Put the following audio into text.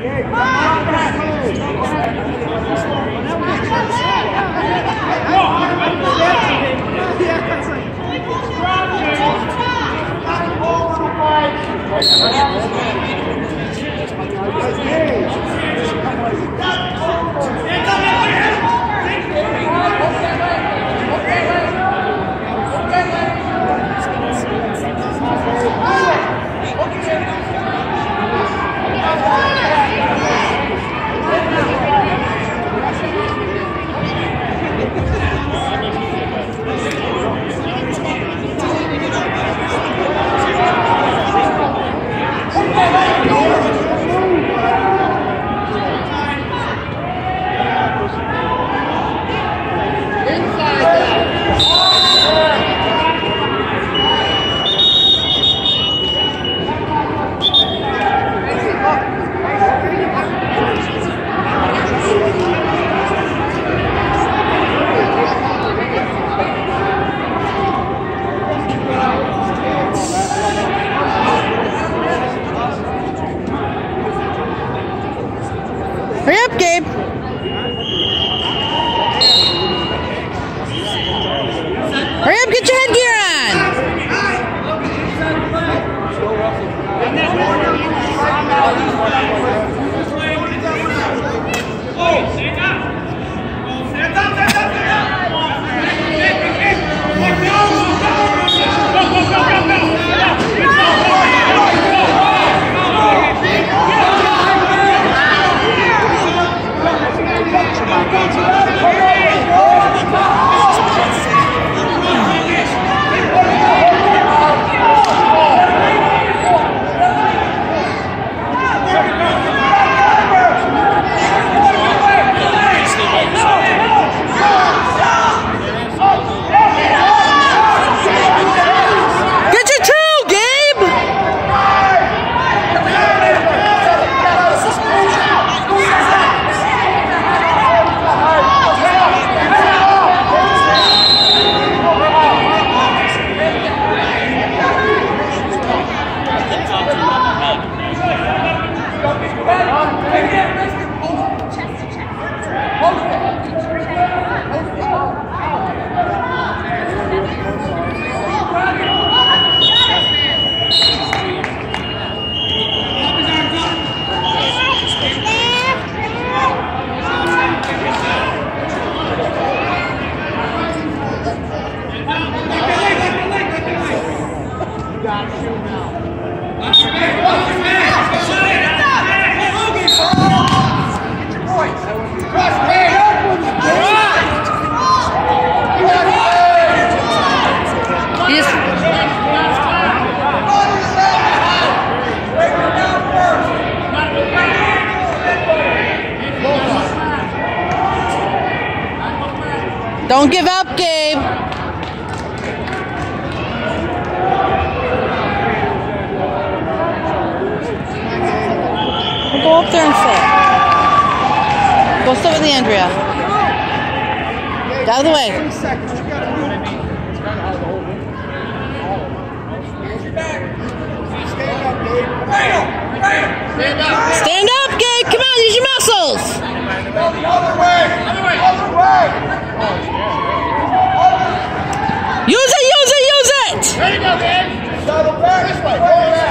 Hurry up, Gabe. Hurry up, get your headgear on. Don't give up, Gabe. We'll go up there and sit. Go sit with Andrea. Get out of the way. Stand up, Gabe. Come on, use your muscles. The other way. Other way. Use it, use it, use it! There you go, Gabe. This way.